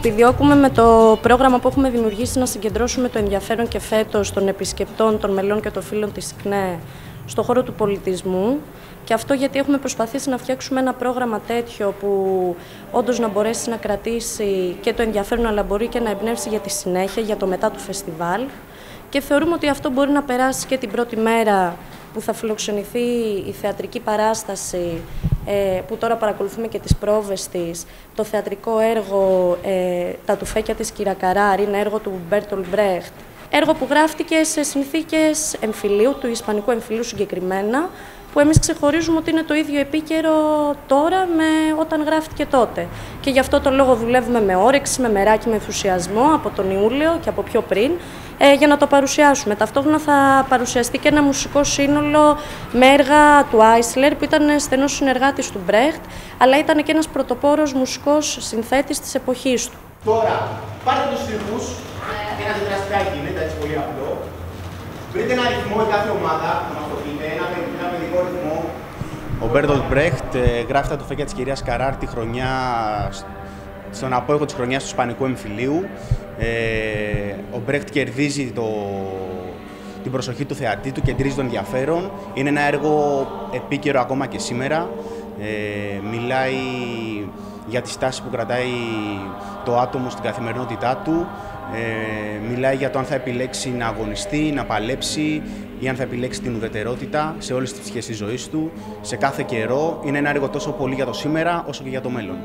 Επιδιώκουμε με το πρόγραμμα που έχουμε δημιουργήσει να συγκεντρώσουμε το ενδιαφέρον και φέτος των επισκεπτών, των μελών και των φίλων της ΚΝΕ στον χώρο του πολιτισμού. Και αυτό γιατί έχουμε προσπαθήσει να φτιάξουμε ένα πρόγραμμα τέτοιο που όντως να μπορέσει να κρατήσει και το ενδιαφέρον, αλλά μπορεί και να εμπνεύσει για τη συνέχεια, για το μετά του φεστιβάλ. Και θεωρούμε ότι αυτό μπορεί να περάσει και την πρώτη μέρα που θα φιλοξενηθεί η θεατρική παράσταση, που τώρα παρακολουθούμε και τις πρόβες της, το θεατρικό έργο «Τα τουφέκια της Κυρακαράρ», είναι έργο του Μπέρτολτ Μπρέχτ. Έργο που γράφτηκε σε συνθήκες εμφυλίου, του Ισπανικού εμφυλίου συγκεκριμένα, που εμείς ξεχωρίζουμε ότι είναι το ίδιο επίκαιρο τώρα με όταν γράφτηκε τότε. Και γι' αυτό το λόγο δουλεύουμε με όρεξη, με μεράκι, με ενθουσιασμό από τον Ιούλιο και από πιο πριν, για να το παρουσιάσουμε. Ταυτόχρονα θα παρουσιαστεί και ένα μουσικό σύνολο με έργα του Άισλερ, που ήταν στενός συνεργάτης του Μπρέχτ, αλλά ήταν και ένας πρωτοπόρος μουσικός συνθέτης της εποχής του. Τώρα, πάρτε τους στιχούς και ένα διδραστικάκι γίνεται, έτσι πολύ απλό. Βρείτε ένα αριθμό η κάθε ομάδα, να μας το πείτε, ένα παιδικό ρυθμό. Ο Μπέρτολτ Μπρέχτ γράφει τα τουφέκια της κυρίας Καράρ τη χρονιά, στον απόϊχο της χρονιάς του Ισπανικού εμφυλίου. Ο Μπρέχτ κερδίζει την προσοχή του θεατή, του κεντρίζει τον ενδιαφέρον. Είναι ένα έργο επίκαιρο ακόμα και σήμερα. Μιλάει για τη στάση που κρατάει το άτομο στην καθημερινότητά του. Μιλάει για το αν θα επιλέξει να αγωνιστεί, να παλέψει ή αν θα επιλέξει την ουδετερότητα σε όλες τις πτυχές της ζωής του, σε κάθε καιρό. Είναι ένα έργο τόσο πολύ για το σήμερα όσο και για το μέλλον.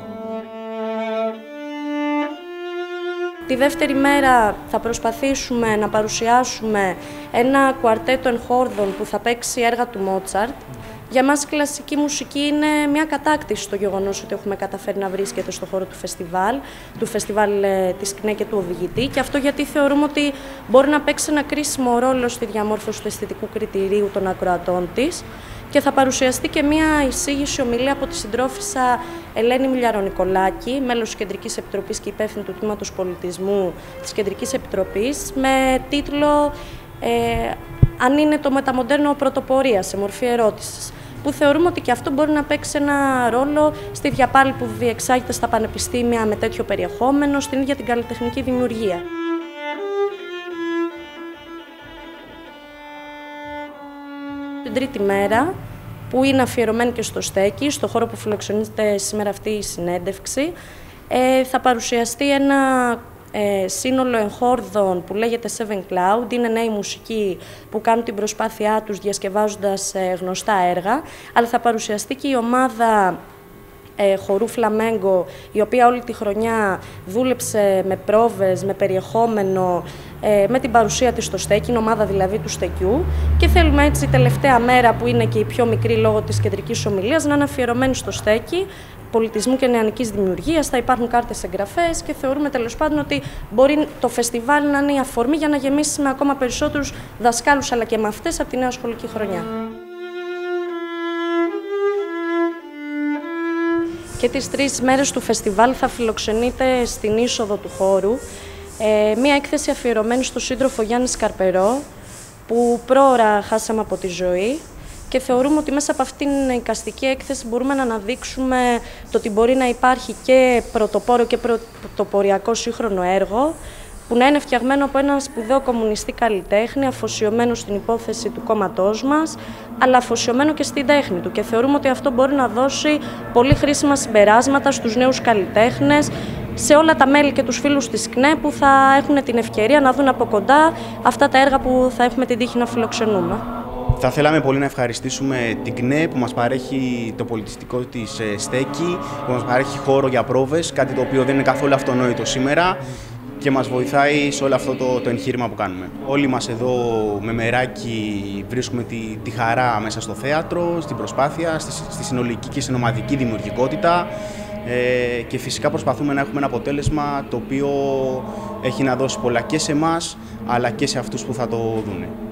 Τη δεύτερη μέρα θα προσπαθήσουμε να παρουσιάσουμε ένα κουαρτέτο ενχόρδων που θα παίξει έργα του Μότσαρτ. Για μας η κλασική μουσική είναι μια κατάκτηση στο γεγονός ότι έχουμε καταφέρει να βρίσκεται στο χώρο του φεστιβάλ της ΚΝΕ και του οδηγητή, και αυτό γιατί θεωρούμε ότι μπορεί να παίξει ένα κρίσιμο ρόλο στη διαμόρφωση του αισθητικού κριτηρίου των ακροατών της, και θα παρουσιαστεί και μια εισήγηση ομιλία από τη συντρόφισσα Ελένη Μιλιαρονικολάκη, μέλος της Κεντρικής Επιτροπής και υπεύθυνη του Τμήματος Πολιτισμού της Κεντρικής Επιτροπής, με τίτλο «Αν είναι το μεταμοντέρνο πρωτοπορία», σε μορφή ερώτησης, που θεωρούμε ότι και αυτό μπορεί να παίξει ένα ρόλο στη διαπάλη που διεξάγεται στα πανεπιστήμια με τέτοιο περιεχόμενο, στην ίδια την καλλιτεχνική δημιουργία. Την τρίτη μέρα, που είναι αφιερωμένη και στο στέκι, στο χώρο που φιλοξενείται σήμερα αυτή η συνέντευξη, θα παρουσιαστεί ένα σύνολο εγχόρδων που λέγεται Seven Cloud. Είναι νέοι μουσικοί που κάνουν την προσπάθειά τους διασκευάζοντας γνωστά έργα, αλλά θα παρουσιαστεί και η ομάδα χορού Φλαμέγκο, η οποία όλη τη χρονιά δούλεψε με πρόβες, με περιεχόμενο, με την παρουσία της στο στέκι, είναι ομάδα δηλαδή του στεκιού, και θέλουμε έτσι η τελευταία μέρα, που είναι και η πιο μικρή λόγω της κεντρικής ομιλίας, να είναι αφιερωμένη στο στέκι πολιτισμού και νεανικής δημιουργίας. Θα υπάρχουν κάρτες εγγραφές και θεωρούμε τέλος πάντων ότι μπορεί το φεστιβάλ να είναι η αφορμή για να γεμίσει με ακόμα περισσότερους δασκάλους αλλά και μαθητές από τη νέα σχολική χρονιά. Και τις 3 μέρες του φεστιβάλ θα φιλοξενείται στην είσοδο του χώρου μία έκθεση αφιερωμένη στο σύντροφο Γιάννη Σκαρπερό, που πρόωρα χάσαμε από τη ζωή, και θεωρούμε ότι μέσα από αυτήν την εικαστική έκθεση μπορούμε να αναδείξουμε το ότι μπορεί να υπάρχει και πρωτοπόρο και πρωτοποριακό σύγχρονο έργο, που να είναι φτιαγμένο από ένα σπουδαίο κομμουνιστή καλλιτέχνη, αφοσιωμένο στην υπόθεση του κόμματός μας, αλλά αφοσιωμένο και στην τέχνη του. Και θεωρούμε ότι αυτό μπορεί να δώσει πολύ χρήσιμα συμπεράσματα στους νέους καλλιτέχνες, σε όλα τα μέλη και τους φίλους της ΚΝΕ που θα έχουν την ευκαιρία να δουν από κοντά αυτά τα έργα που θα έχουμε την τύχη να φιλοξενούμε. Θα θέλαμε πολύ να ευχαριστήσουμε την ΚΝΕ που μας παρέχει το πολιτιστικό της στέκι, που μας παρέχει χώρο για πρόβες, κάτι το οποίο δεν είναι καθόλου αυτονόητο σήμερα, και μας βοηθάει σε όλο αυτό το εγχείρημα που κάνουμε. Όλοι μας εδώ με μεράκι βρίσκουμε τη χαρά μέσα στο θέατρο, στην προσπάθεια, στη συνολική και συνομαδική δημιουργικότητα, και φυσικά προσπαθούμε να έχουμε ένα αποτέλεσμα το οποίο έχει να δώσει πολλά και σε εμάς αλλά και σε αυτούς που θα το δούνε.